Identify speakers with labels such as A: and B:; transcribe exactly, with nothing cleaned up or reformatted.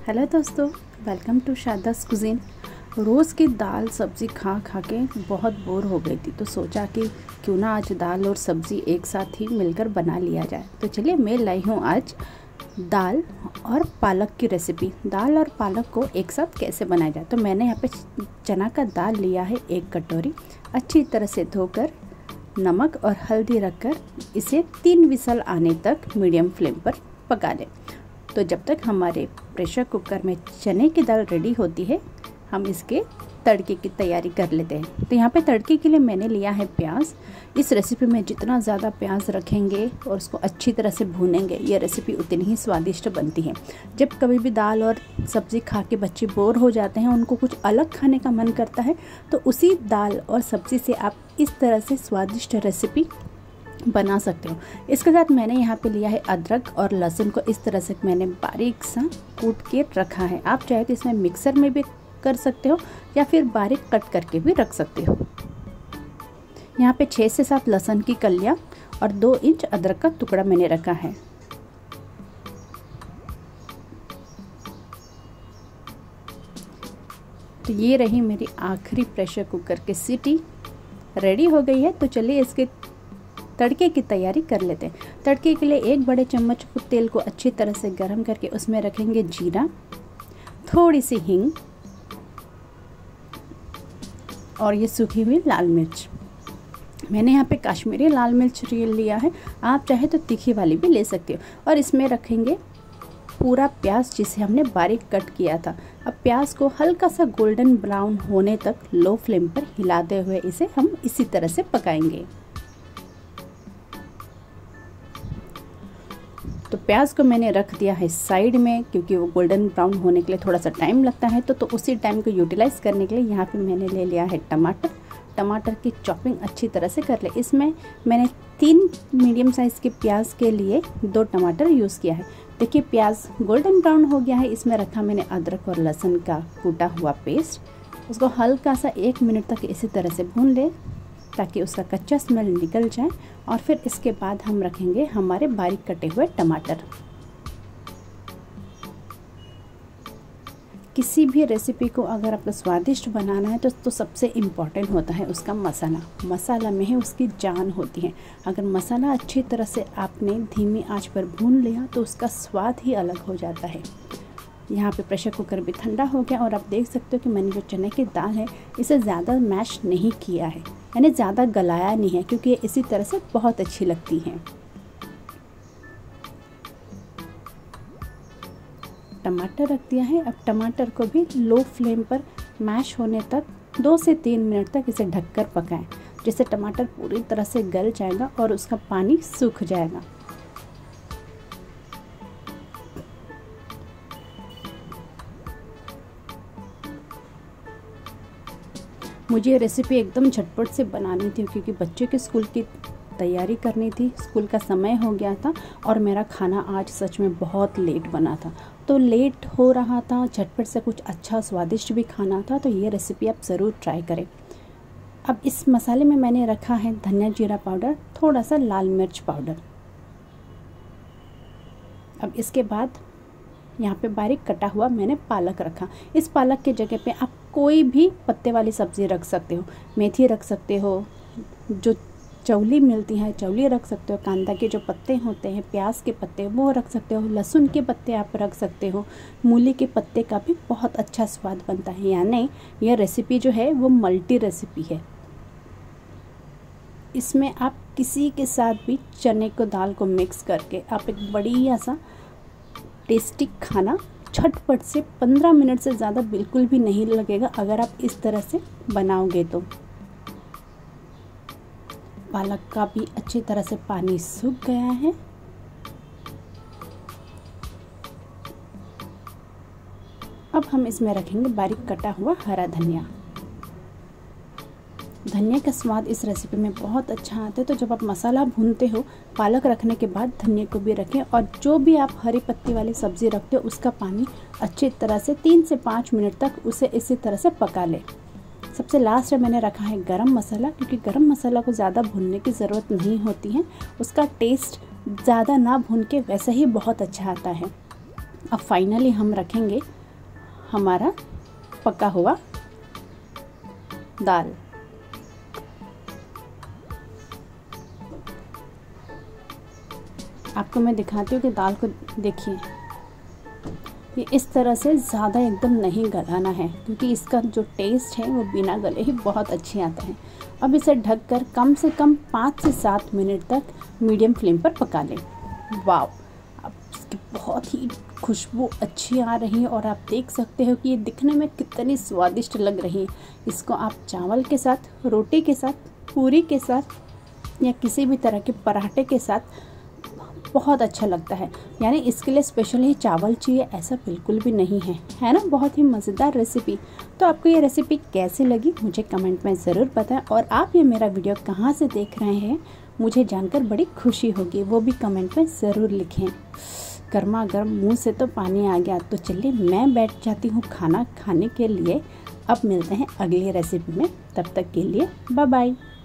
A: Hello दोस्तों, welcome to Sharda's cuisine. रोज़ की दाल सब्ज़ी खा खा के बहुत बोर हो गई थी, तो सोचा कि क्यों ना आज दाल और सब्ज़ी एक साथ ही मिलकर बना लिया जाए। तो चलिए मैं लाई हूँ आज दाल और पालक की रेसिपी। दाल और पालक को एक साथ कैसे बनाया जाए। तो मैंने यहाँ पे चना का दाल लिया है एक कटोरी। अच्छी तरह से धोकर नमक और हल्दी रखकर इसे तीन विसल आने तक मीडियम फ्लेम पर पका लें। तो जब तक हमारे प्रेशर कुकर में चने की दाल रेडी होती है, हम इसके तड़के की तैयारी कर लेते हैं। तो यहाँ पे तड़के के लिए मैंने लिया है प्याज। इस रेसिपी में जितना ज़्यादा प्याज रखेंगे और उसको अच्छी तरह से भूनेंगे, ये रेसिपी उतनी ही स्वादिष्ट बनती है। जब कभी भी दाल और सब्ज़ी खा के बच्चे बोर हो जाते हैं, उनको कुछ अलग खाने का मन करता है, तो उसी दाल और सब्ज़ी से आप इस तरह से स्वादिष्ट रेसिपी बना सकते हो। इसके साथ मैंने यहाँ पे लिया है अदरक और लहसुन को इस तरह से मैंने बारीक सा कूट के रखा है। आप चाहे तो इसमें मिक्सर में भी कर सकते हो या फिर बारीक कट करके भी रख सकते हो। यहाँ पे छः से सात लहसुन की कलियाँ और दो इंच अदरक का टुकड़ा मैंने रखा है। तो ये रही मेरी आखिरी प्रेशर कुकर की सीटी, रेडी हो गई है। तो चलिए इसके तड़के की तैयारी कर लेते हैं। तड़के के लिए एक बड़े चम्मच तेल को अच्छी तरह से गर्म करके उसमें रखेंगे जीरा, थोड़ी सी हींग और ये सूखी हुई लाल मिर्च। मैंने यहाँ पे कश्मीरी लाल मिर्च लिया है, आप चाहे तो तीखी वाली भी ले सकते हो। और इसमें रखेंगे पूरा प्याज जिसे हमने बारीक कट किया था। अब प्याज को हल्का सा गोल्डन ब्राउन होने तक लो फ्लेम पर हिलाते हुए इसे हम इसी तरह से पकाएंगे। तो प्याज को मैंने रख दिया है साइड में, क्योंकि वो गोल्डन ब्राउन होने के लिए थोड़ा सा टाइम लगता है। तो तो उसी टाइम को यूटिलाइज़ करने के लिए यहाँ पे मैंने ले लिया है टमाटर। टमाटर की चॉपिंग अच्छी तरह से कर ले। इसमें मैंने तीन मीडियम साइज़ के प्याज के लिए दो टमाटर यूज़ किया है। देखिए प्याज गोल्डन ब्राउन हो गया है। इसमें रखा मैंने अदरक और लहसुन का कूटा हुआ पेस्ट। उसको हल्का सा एक मिनट तक इसी तरह से भून ले ताकि उसका कच्चा स्मेल निकल जाए। और फिर इसके बाद हम रखेंगे हमारे बारीक कटे हुए टमाटर। किसी भी रेसिपी को अगर आपको स्वादिष्ट बनाना है तो, तो सबसे इम्पॉर्टेंट होता है उसका मसाला। मसाला में ही उसकी जान होती है। अगर मसाला अच्छी तरह से आपने धीमी आंच पर भून लिया तो उसका स्वाद ही अलग हो जाता है। यहाँ पे प्रेशर कुकर भी ठंडा हो गया और आप देख सकते हो कि मैंने जो चने की दाल है इसे ज़्यादा मैश नहीं किया है, यानी ज़्यादा गलाया नहीं है, क्योंकि ये इसी तरह से बहुत अच्छी लगती हैं। टमाटर रख दिया है। अब टमाटर को भी लो फ्लेम पर मैश होने तक दो से तीन मिनट तक इसे ढककर पकाएं, जिससे टमाटर पूरी तरह से गल जाएगा और उसका पानी सूख जाएगा। मुझे ये रेसिपी एकदम झटपट से बनानी थी, क्योंकि बच्चे के स्कूल की तैयारी करनी थी। स्कूल का समय हो गया था और मेरा खाना आज सच में बहुत लेट बना था। तो लेट हो रहा था, झटपट से कुछ अच्छा स्वादिष्ट भी खाना था, तो ये रेसिपी आप ज़रूर ट्राई करें। अब इस मसाले में मैंने रखा है धनिया जीरा पाउडर, थोड़ा सा लाल मिर्च पाउडर। अब इसके बाद यहाँ पे बारीक कटा हुआ मैंने पालक रखा। इस पालक के जगह पे आप कोई भी पत्ते वाली सब्ज़ी रख सकते हो। मेथी रख सकते हो, जो चौली मिलती है चौली रख सकते हो, कांदा के जो पत्ते होते हैं, प्याज के पत्ते वो रख सकते हो, लहसुन के पत्ते आप रख सकते हो, मूली के पत्ते का भी बहुत अच्छा स्वाद बनता है। यानी यह रेसिपी जो है वो मल्टी रेसिपी है। इसमें आप किसी के साथ भी चने को दाल को मिक्स करके आप एक बढ़िया सा टेस्टी खाना झटपट से पंद्रह मिनट से ज़्यादा बिल्कुल भी नहीं लगेगा अगर आप इस तरह से बनाओगे तो। पालक का भी अच्छी तरह से पानी सूख गया है। अब हम इसमें रखेंगे बारीक कटा हुआ हरा धनिया। धनिया का स्वाद इस रेसिपी में बहुत अच्छा आता है। तो जब आप मसाला भूनते हो, पालक रखने के बाद धनिया को भी रखें, और जो भी आप हरी पत्ती वाली सब्ज़ी रखते हो उसका पानी अच्छी तरह से तीन से पाँच मिनट तक उसे इसी तरह से पका लें। सबसे लास्ट में मैंने रखा है गरम मसाला, क्योंकि गरम मसाला को ज़्यादा भूनने की ज़रूरत नहीं होती है। उसका टेस्ट ज़्यादा ना भून के वैसे ही बहुत अच्छा आता है। अब फाइनली हम रखेंगे हमारा पका हुआ दाल। आपको मैं दिखाती हूँ कि दाल को देखिए, ये इस तरह से ज़्यादा एकदम नहीं गलाना है, क्योंकि इसका जो टेस्ट है वो बिना गले ही बहुत अच्छी आता है। अब इसे ढककर कम से कम पाँच से सात मिनट तक मीडियम फ्लेम पर पका लें। वाव, अब इसकी बहुत ही खुशबू अच्छी आ रही है और आप देख सकते हो कि ये दिखने में कितनी स्वादिष्ट लग रही है। इसको आप चावल के साथ, रोटी के साथ, पूरी के साथ या किसी भी तरह के पराठे के साथ बहुत अच्छा लगता है। यानी इसके लिए स्पेशल ही चावल चाहिए ऐसा बिल्कुल भी नहीं है, है ना। बहुत ही मज़ेदार रेसिपी। तो आपको ये रेसिपी कैसी लगी मुझे कमेंट में ज़रूर बताएं, और आप ये मेरा वीडियो कहाँ से देख रहे हैं मुझे जानकर बड़ी खुशी होगी, वो भी कमेंट में ज़रूर लिखें। गर्मा गर्म मुँह से तो पानी आ गया। तो चलिए मैं बैठ जाती हूँ खाना खाने के लिए। अब मिलते हैं अगली रेसिपी में, तब तक के लिए बाय बाय।